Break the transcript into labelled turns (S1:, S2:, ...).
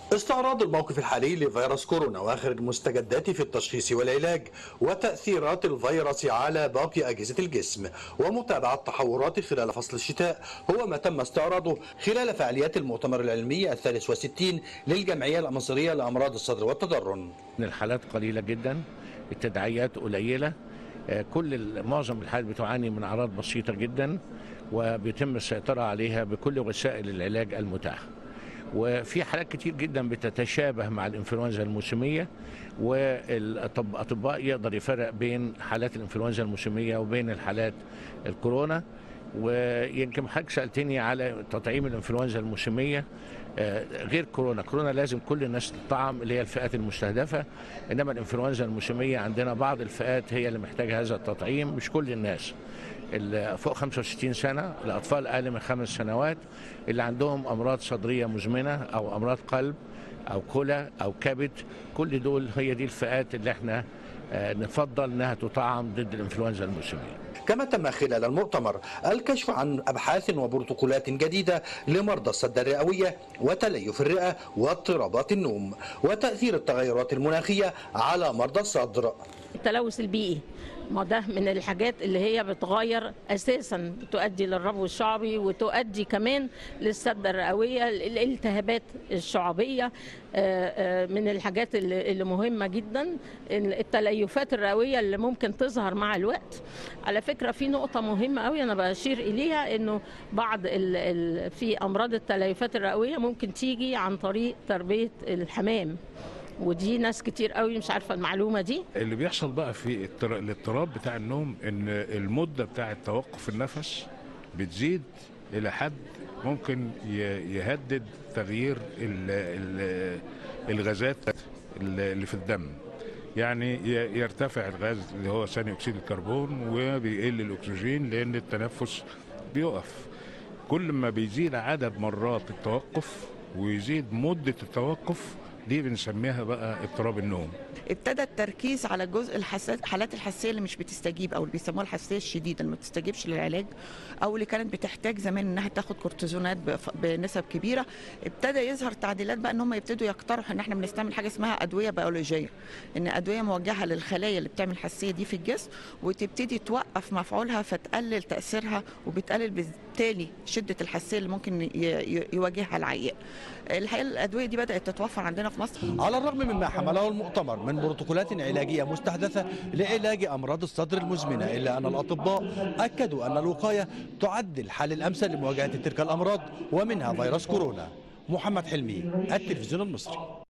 S1: استعراض الموقف الحالي لفيروس كورونا واخر المستجدات في التشخيص والعلاج وتأثيرات الفيروس على باقي أجهزة الجسم ومتابعة تحوراته خلال فصل الشتاء هو ما تم استعراضه خلال فعاليات المؤتمر العلمي ال63 للجمعية المصرية لأمراض الصدر والتضرن.
S2: الحالات قليلة جدا، التداعيات قليلة، معظم الحالات بتعاني من أعراض بسيطة جدا وبيتم السيطرة عليها بكل وسائل العلاج المتاحة. وفي حالات كتير جدا بتتشابه مع الانفلونزا الموسميه، والاطباء يقدر يفرق بين حالات الانفلونزا الموسميه وبين الحالات الكورونا. ويمكن حضرتك سالتني على تطعيم الانفلونزا الموسميه غير كورونا لازم كل الناس تطعم اللي هي الفئات المستهدفه، انما الانفلونزا الموسميه عندنا بعض الفئات هي اللي محتاجه هذا التطعيم، مش كل الناس. اللي فوق 65 سنة، الأطفال أقل من 5 سنوات، اللي عندهم أمراض صدرية مزمنة أو أمراض قلب أو كلى أو كبد، كل دول هي دي الفئات اللي احنا نفضل أنها تطعم ضد الإنفلونزا الموسمية.
S1: كما تم خلال المؤتمر الكشف عن أبحاث وبروتوكولات جديدة لمرضى السد الرئوية وتليف الرئة واضطرابات النوم وتأثير التغيرات المناخية على مرضى الصدر.
S3: التلوث البيئي ما ده من الحاجات اللي هي بتغير اساسا، تؤدي للربو الشعبي وتؤدي كمان للسده الرئويه، الالتهابات الشعبيه. من الحاجات اللي مهمه جدا التليفات الرئويه اللي ممكن تظهر مع الوقت. على فكره في نقطه مهمه قوي انا بشير اليها، انه بعض في امراض التليفات الرئويه ممكن تيجي عن طريق تربيه الحمام، ودي ناس كتير قوي مش عارفه المعلومه دي.
S4: اللي بيحصل بقى في الاضطراب بتاع النوم ان المده بتاعه توقف النفس بتزيد الى حد ممكن يهدد تغيير الغازات اللي في الدم. يعني يرتفع الغاز اللي هو ثاني اكسيد الكربون وبيقل الاكسجين لان التنفس بيقف. كل ما بيزيد عدد مرات التوقف ويزيد مده التوقف دي بنسميها بقى اضطراب النوم.
S5: ابتدى التركيز على جزء الحالات الحساسيه اللي مش بتستجيب او اللي بيسموها الحساسيه الشديده اللي ما بتستجيبش للعلاج او اللي كانت بتحتاج زمان انها تاخد كورتيزونات بنسب كبيره. ابتدى يظهر تعديلات بقى ان هم يبتدوا يقترحوا ان احنا بنستعمل حاجه اسمها ادويه بيولوجيه، ان ادويه موجهه للخلايا اللي بتعمل الحساسيه دي في الجسم وتبتدي توقف مفعولها فتقلل تاثيرها وبتقلل بالتالي شده الحساسيه اللي ممكن يواجهها العيان. الحقيقه الادويه دي بدات تتوفر عندنا في مصر.
S1: على الرغم مما حمله المؤتمر من بروتوكولات علاجية مستحدثة لعلاج أمراض الصدر المزمنة، إلا أن الأطباء أكدوا أن الوقاية تعد الحل الأمثل لمواجهة تلك الأمراض ومنها فيروس كورونا. محمد حلمي، التلفزيون المصري.